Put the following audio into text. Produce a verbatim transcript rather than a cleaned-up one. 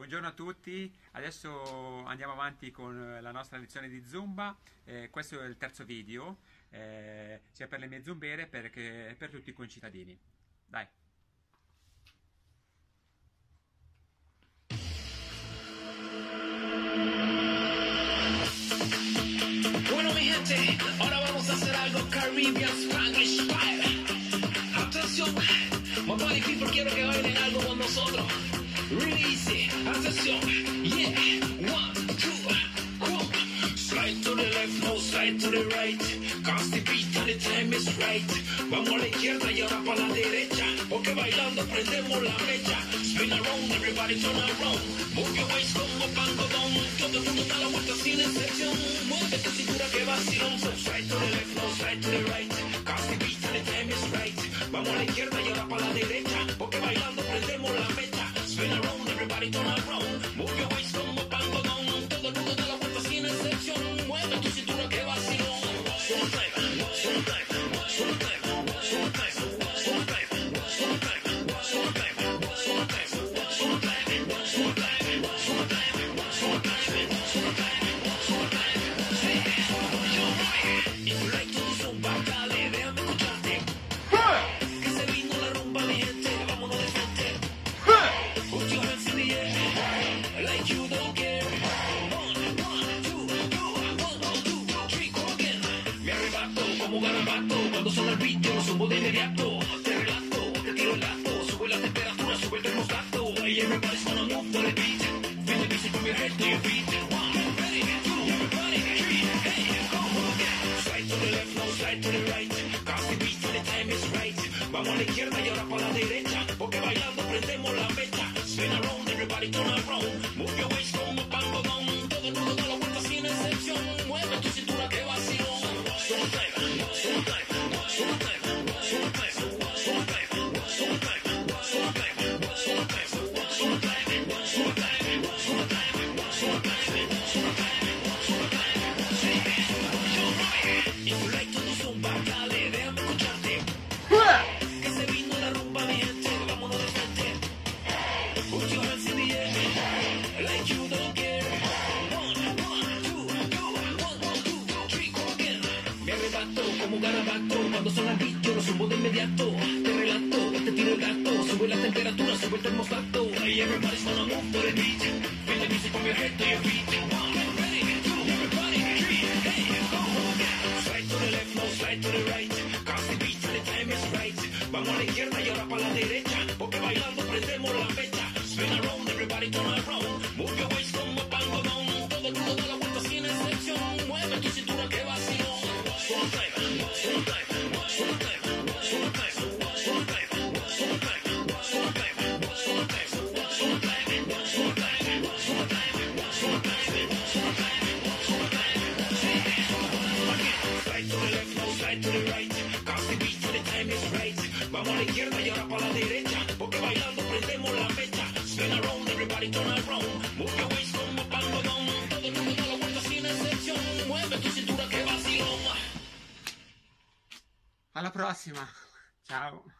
buongiorno a tutti, adesso andiamo avanti con la nostra lezione di Zumba. Eh, questo è il terzo video, eh, sia per le mie zumbere che per tutti i concittadini. Dai! Bueno, mi gente, ahora vamos a hacer algo Caribbean Spanglish Style. Atención, my body people, quiero que bailen algo con nosotros. Really easy, atención, yeah, one, two, come. Slide to the left, no slide to the right. Cause the beat and the time is right. Vamos a la izquierda y ahora para la derecha. Porque bailando prendemos la mecha. Spin around, everybody turn around. Move your waist como pangodón. Todo el mundo da la vuelta sin excepción. Mueve tu cintura que vacilón. So slide to the left, no slide to the right. Cause the beat and the time is right. Vamos a la izquierda y ahora para la derecha. Porque bailando prendemos la mecha. Spin around, everybody turn around. Move your waist como pangodón. Todo el mundo da la vuelta sin excepción. Mueve tu cintura que vacilón. Suave, suave, suave, suave, suave, como garabato, cuando suena el beat yo lo subo de inmediato. Te relato, te tiro el gato, sube la temperatura, sube el termostato. Hey, everybody's gonna move to the beat. Feel the music from your head to your feet. One, ready, two, everybody, three, hey, go again. Slide to the left, no slide to the right. Cause the beat and the time is right. Vamos a la izquierda y ahora para la derecha. Porque bailando prendemos la mecha. Spin around, everybody turn around. Move your waist como pangodón. Todo el mundo da la vuelta sin excepción. Mueve tu cintura que vacilón. Suave. Como garabato, cuando suena el beat yo lo subo de inmediato. Te relato, te tiro el gato, sube la temperatura, sube el termostato. Hey, everybody's gonna move to the beat. Feel the music from your head to your feet. One, ready, two, everybody, three, hey, go again. Slide to the left, no slide to the right. Cause the beat and the time is right. Vamos a la izquierda y ahora para la derecha. Porque bailando prendemos la mecha. Spin around, everybody turn around. Move your waist como pangodón. Todo el mundo da la vuelta sin excepción. Mueve tu cintura que vacilón. Suave. Vamos a la izquierda y ahora para la derecha. Porque bailando prendemos la mecha. Spin around, everybody turn around. Move your waist como pangodón. Todo el mundo da la vuelta sin excepción. Mueve tu cintura que vacilón. Alla prossima, ciao!